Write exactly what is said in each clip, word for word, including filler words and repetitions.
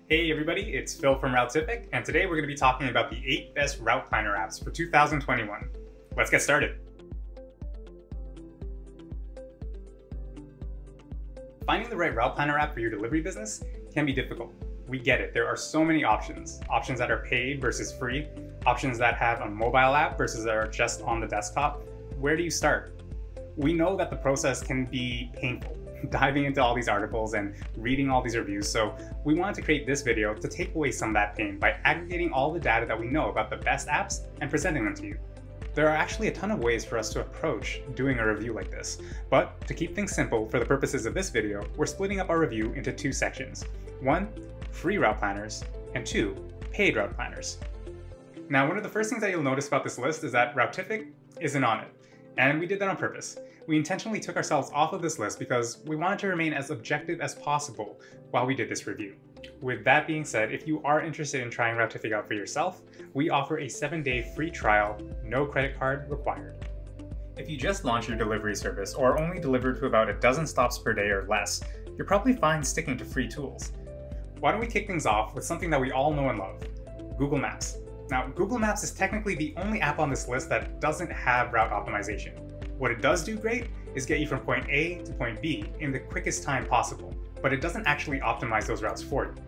Hey everybody, it's Phil from Routific, and today we're going to be talking about the eight best route planner apps for two thousand twenty-one. Let's get started. Finding the right route planner app for your delivery business can be difficult. We get it, there are so many options. Options that are paid versus free, options that have a mobile app versus that are just on the desktop. Where do you start? We know that the process can be painful, diving into all these articles and reading all these reviews, so we wanted to create this video to take away some of that pain by aggregating all the data that we know about the best apps and presenting them to you. There are actually a ton of ways for us to approach doing a review like this, but to keep things simple for the purposes of this video, we're splitting up our review into two sections. One, free route planners, and two, paid route planners. Now, one of the first things that you'll notice about this list is that Routific isn't on it, and we did that on purpose. We intentionally took ourselves off of this list because we wanted to remain as objective as possible while we did this review. With that being said, if you are interested in trying Routific out for yourself, we offer a seven day free trial, no credit card required. If you just launched your delivery service or only delivered to about a dozen stops per day or less, you're probably fine sticking to free tools. Why don't we kick things off with something that we all know and love, Google Maps. Now, Google Maps is technically the only app on this list that doesn't have route optimization. What it does do great is get you from point A to point B in the quickest time possible, but it doesn't actually optimize those routes for you.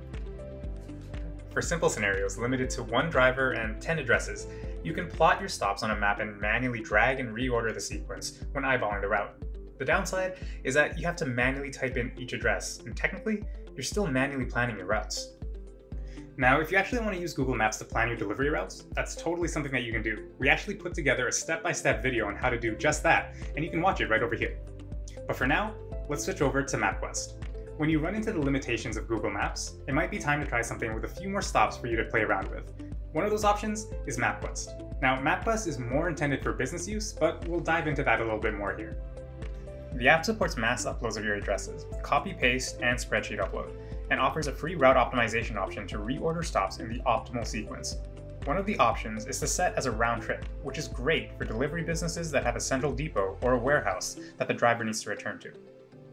For simple scenarios limited to one driver and ten addresses, you can plot your stops on a map and manually drag and reorder the sequence when eyeballing the route. The downside is that you have to manually type in each address, and technically, you're still manually planning your routes. Now, if you actually want to use Google Maps to plan your delivery routes, that's totally something that you can do. We actually put together a step-by-step video on how to do just that, and you can watch it right over here. But for now, let's switch over to Mapquest. When you run into the limitations of Google Maps, it might be time to try something with a few more stops for you to play around with. One of those options is Mapquest. Now, Mapquest is more intended for business use, but we'll dive into that a little bit more here. The app supports mass uploads of your addresses, copy, paste, and spreadsheet upload, and offers a free route optimization option to reorder stops in the optimal sequence. One of the options is to set as a round trip, which is great for delivery businesses that have a central depot or a warehouse that the driver needs to return to.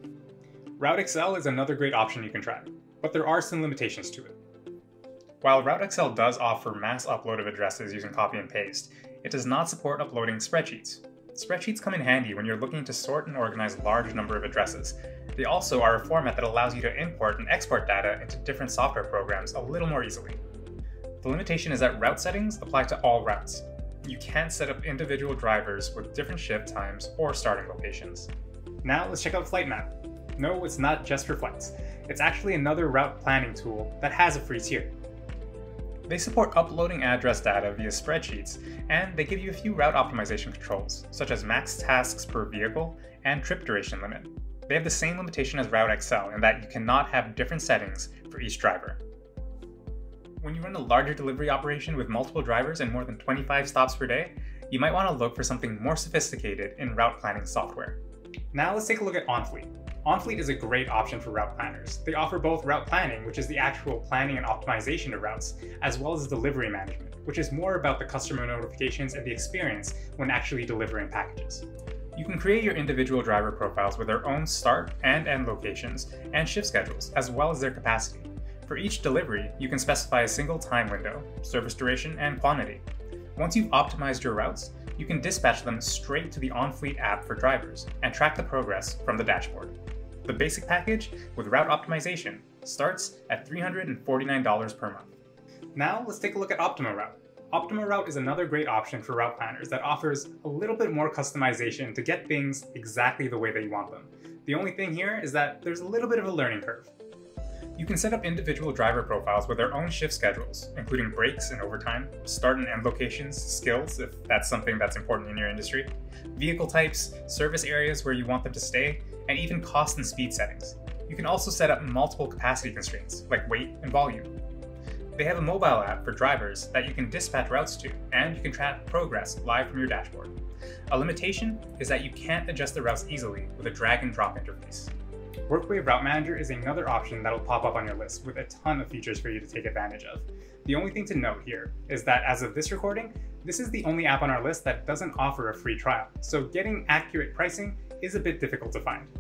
RouteXL is another great option you can try, but there are some limitations to it. While RouteXL does offer mass upload of addresses using copy and paste, it does not support uploading spreadsheets. Spreadsheets come in handy when you're looking to sort and organize a large number of addresses. They also are a format that allows you to import and export data into different software programs a little more easily. The limitation is that route settings apply to all routes. You can't set up individual drivers with different shift times or starting locations. Now let's check out Flightmap. No, it's not just for flights. It's actually another route planning tool that has a free tier. They support uploading address data via spreadsheets, and they give you a few route optimization controls, such as max tasks per vehicle and trip duration limit. They have the same limitation as RouteXL in that you cannot have different settings for each driver. When you run a larger delivery operation with multiple drivers and more than twenty-five stops per day, you might want to look for something more sophisticated in route planning software. Now let's take a look at Onfleet. Onfleet is a great option for route planners. They offer both route planning, which is the actual planning and optimization of routes, as well as delivery management, which is more about the customer notifications and the experience when actually delivering packages. You can create your individual driver profiles with their own start and end locations and shift schedules, as well as their capacity. For each delivery, you can specify a single time window, service duration, and quantity. Once you've optimized your routes, you can dispatch them straight to the Onfleet app for drivers and track the progress from the dashboard. The basic package with route optimization starts at three hundred forty-nine dollars per month. Now let's take a look at Optimoroute. Optimoroute is another great option for route planners that offers a little bit more customization to get things exactly the way that you want them. The only thing here is that there's a little bit of a learning curve. You can set up individual driver profiles with their own shift schedules, including breaks and overtime, start and end locations, skills, if that's something that's important in your industry, vehicle types, service areas where you want them to stay, and even cost and speed settings. You can also set up multiple capacity constraints, like weight and volume. They have a mobile app for drivers that you can dispatch routes to, and you can track progress live from your dashboard. A limitation is that you can't adjust the routes easily with a drag and drop interface. Workwave Route Manager is another option that'll pop up on your list with a ton of features for you to take advantage of. The only thing to note here is that as of this recording, this is the only app on our list that doesn't offer a free trial, so getting accurate pricing is a bit difficult to find.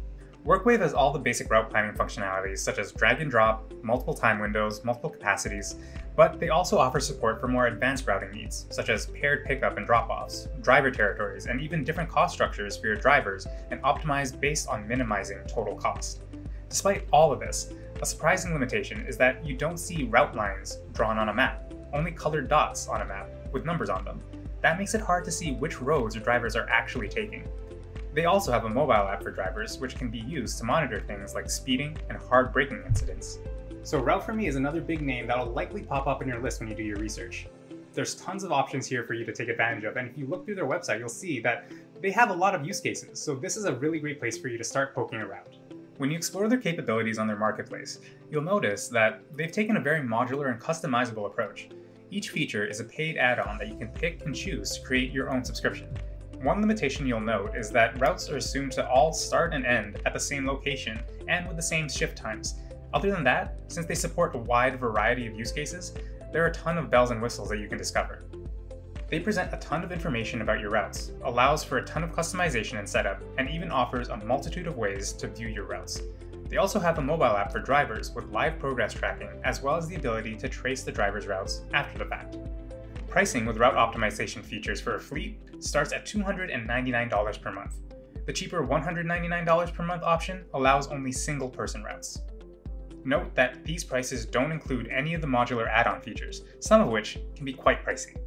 Workwave has all the basic route planning functionalities such as drag and drop, multiple time windows, multiple capacities, but they also offer support for more advanced routing needs, such as paired pickup and drop-offs, driver territories, and even different cost structures for your drivers, and optimized based on minimizing total cost. Despite all of this, a surprising limitation is that you don't see route lines drawn on a map, only colored dots on a map with numbers on them. That makes it hard to see which roads your drivers are actually taking. They also have a mobile app for drivers, which can be used to monitor things like speeding and hard braking incidents. So Route for Me is another big name that'll likely pop up in your list when you do your research. There's tons of options here for you to take advantage of, and if you look through their website, you'll see that they have a lot of use cases, so this is a really great place for you to start poking around. When you explore their capabilities on their marketplace, you'll notice that they've taken a very modular and customizable approach. Each feature is a paid add-on that you can pick and choose to create your own subscription. One limitation you'll note is that routes are assumed to all start and end at the same location and with the same shift times. Other than that, since they support a wide variety of use cases, there are a ton of bells and whistles that you can discover. They present a ton of information about your routes, allows for a ton of customization and setup, and even offers a multitude of ways to view your routes. They also have a mobile app for drivers with live progress tracking, as well as the ability to trace the driver's routes after the fact. Pricing with route optimization features for a fleet starts at two hundred ninety-nine dollars per month. The cheaper one hundred ninety-nine dollars per month option allows only single-person routes. Note that these prices don't include any of the modular add-on features, some of which can be quite pricey.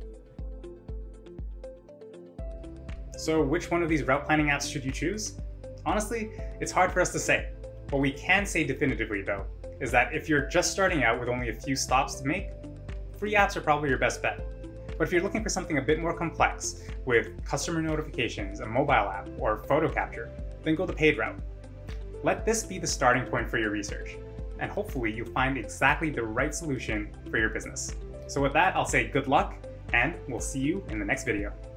So which one of these route planning apps should you choose? Honestly, it's hard for us to say. What we can say definitively though, is that if you're just starting out with only a few stops to make, free apps are probably your best bet. But if you're looking for something a bit more complex, with customer notifications, a mobile app, or photo capture, then go the paid route. Let this be the starting point for your research, and hopefully you'll find exactly the right solution for your business. So with that, I'll say good luck, and we'll see you in the next video.